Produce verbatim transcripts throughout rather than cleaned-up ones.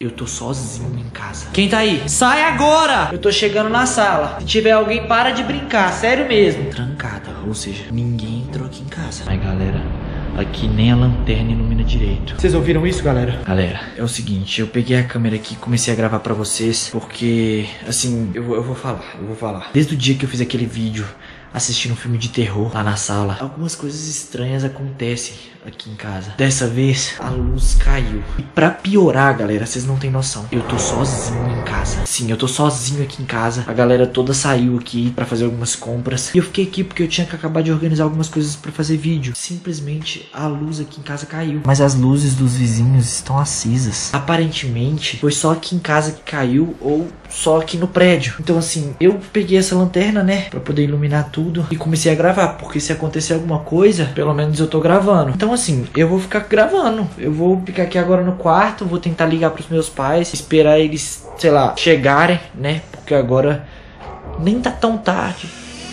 Eu tô sozinho em casa. Quem tá aí? Sai agora! Eu tô chegando na sala. Se tiver alguém, para de brincar. Sério mesmo. Trancada, ou seja, ninguém entrou aqui em casa. Ai, galera, aqui nem a lanterna ilumina direito. Vocês ouviram isso, galera? Galera, é o seguinte, eu peguei a câmera aqui e comecei a gravar pra vocês, porque, assim, eu, eu vou falar, eu vou falar. Desde o dia que eu fiz aquele vídeo assistindo um filme de terror lá na sala, algumas coisas estranhas acontecem aqui em casa. Dessa vez, a luz caiu. E pra piorar, galera, vocês não tem noção, eu tô sozinho em casa. Sim, eu tô sozinho aqui em casa. A galera toda saiu aqui pra fazer algumas compras. E eu fiquei aqui porque eu tinha que acabar de organizar algumas coisas pra fazer vídeo. Simplesmente, a luz aqui em casa caiu. Mas as luzes dos vizinhos estão acesas. Aparentemente, foi só aqui em casa que caiu, ou só aqui no prédio. Então, assim, eu peguei essa lanterna, né, pra poder iluminar tudo. E comecei a gravar, porque se acontecer alguma coisa, pelo menos eu tô gravando. Então assim, eu vou ficar gravando. Eu vou ficar aqui agora no quarto, vou tentar ligar pros meus pais, esperar eles, sei lá, chegarem, né? Porque agora nem tá tão tarde.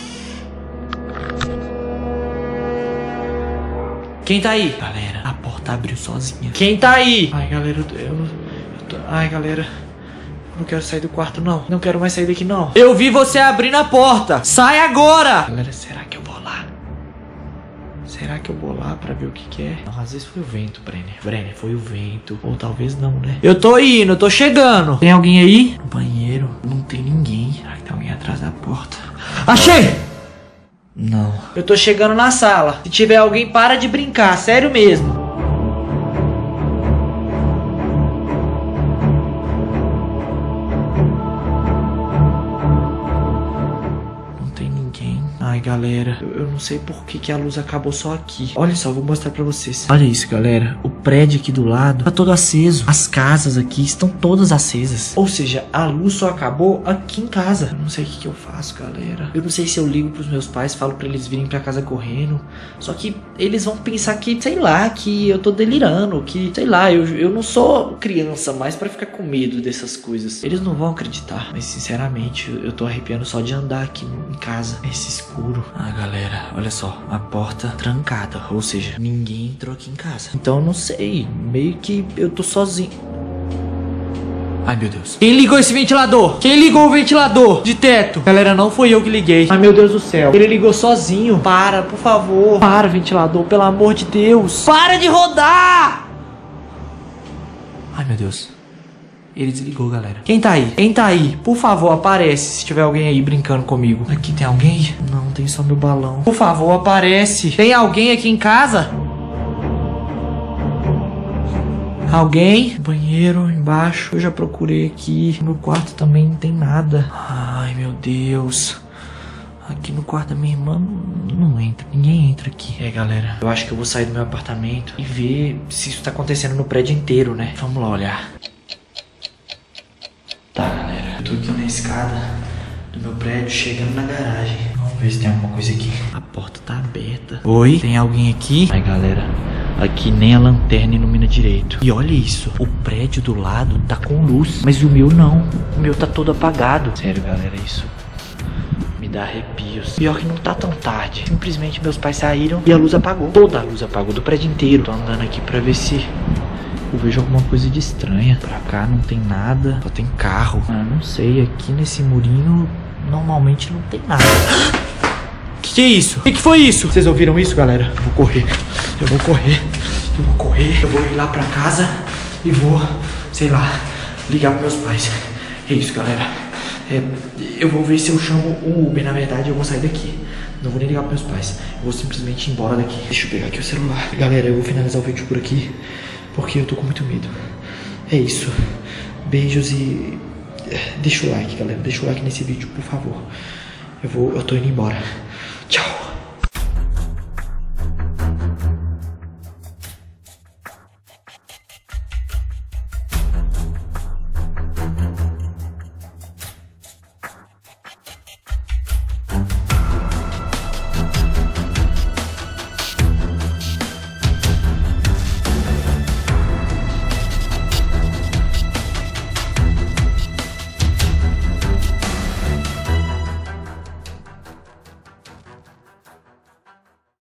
Quem tá aí? Galera, a porta abriu sozinha. Quem tá aí? Ai, galera, eu, eu, eu tô... Ai, galera, não quero sair do quarto, não. Não quero mais sair daqui, não. Eu vi você abrindo a porta. Sai agora! Galera, será que eu vou lá? Será que eu vou lá pra ver o que que é? Não, às vezes foi o vento, Brenner. Brenner, foi o vento. Ou talvez não, né? Eu tô indo, eu tô chegando. Tem alguém aí? No banheiro. Não tem ninguém. Será que tem alguém atrás da porta? Achei! Não. Eu tô chegando na sala. Se tiver alguém, para de brincar. Sério mesmo. Ai, galera, eu, eu não sei por que, que a luz acabou só aqui. Olha só, vou mostrar pra vocês. Olha isso, galera. O prédio aqui do lado tá todo aceso. As casas aqui estão todas acesas. Ou seja, a luz só acabou aqui em casa. Eu não sei o que, que eu faço, galera. Eu não sei se eu ligo pros meus pais, falo pra eles virem pra casa correndo. Só que eles vão pensar que, sei lá, que eu tô delirando. Que, sei lá, eu, eu não sou criança mais pra ficar com medo dessas coisas. Eles não vão acreditar. Mas, sinceramente, eu, eu tô arrepiando só de andar aqui em casa. Esse escuro. Ah, galera, olha só, a porta trancada, ou seja, ninguém entrou aqui em casa. Então eu não sei, meio que eu tô sozinho. Ai, meu Deus. Quem ligou esse ventilador? Quem ligou o ventilador de teto? Galera, não foi eu que liguei. Ai, meu Deus do céu. Ele ligou sozinho. Para, por favor. Para, ventilador, pelo amor de Deus. Para de rodar! Ai, meu Deus. Ele desligou, galera. Quem tá aí? Quem tá aí? Por favor, aparece se tiver alguém aí brincando comigo. Aqui tem alguém? Não, tem só meu balão. Por favor, aparece. Tem alguém aqui em casa? Alguém? Banheiro, embaixo. Eu já procurei aqui. No quarto também não tem nada. Ai, meu Deus. Aqui no quarto da minha irmã não entra, ninguém entra aqui. É, galera, eu acho que eu vou sair do meu apartamento e ver se isso tá acontecendo no prédio inteiro, né? Vamos lá olhar. Tá, galera, eu tô aqui na escada do meu prédio, chegando na garagem. Vamos ver se tem alguma coisa aqui. A porta tá aberta. Oi? Tem alguém aqui? Ai, galera, aqui nem a lanterna ilumina direito. E olha isso, o prédio do lado tá com luz, mas o meu não. O meu tá todo apagado. Sério, galera, isso me dá arrepios. Pior que não tá tão tarde. Simplesmente meus pais saíram e a luz apagou. Toda a luz apagou do prédio inteiro. Tô andando aqui pra ver se eu vejo alguma coisa de estranha. Pra cá não tem nada, só tem carro. Ah, não sei, aqui nesse murinho normalmente não tem nada. Que que é isso? Que que foi isso? Vocês ouviram isso, galera? Eu vou correr, eu vou correr, eu vou correr. Eu vou ir lá pra casa e vou, sei lá, ligar pros meus pais. É isso, galera. É, eu vou ver se eu chamo o Uber. Na verdade, eu vou sair daqui. Não vou nem ligar pros meus pais. Eu vou simplesmente ir embora daqui. Deixa eu pegar aqui o celular. Galera, eu vou finalizar o vídeo por aqui, porque eu tô com muito medo. É isso. Beijos e deixa o like, galera. Deixa o like nesse vídeo, por favor. Eu vou, eu tô indo embora.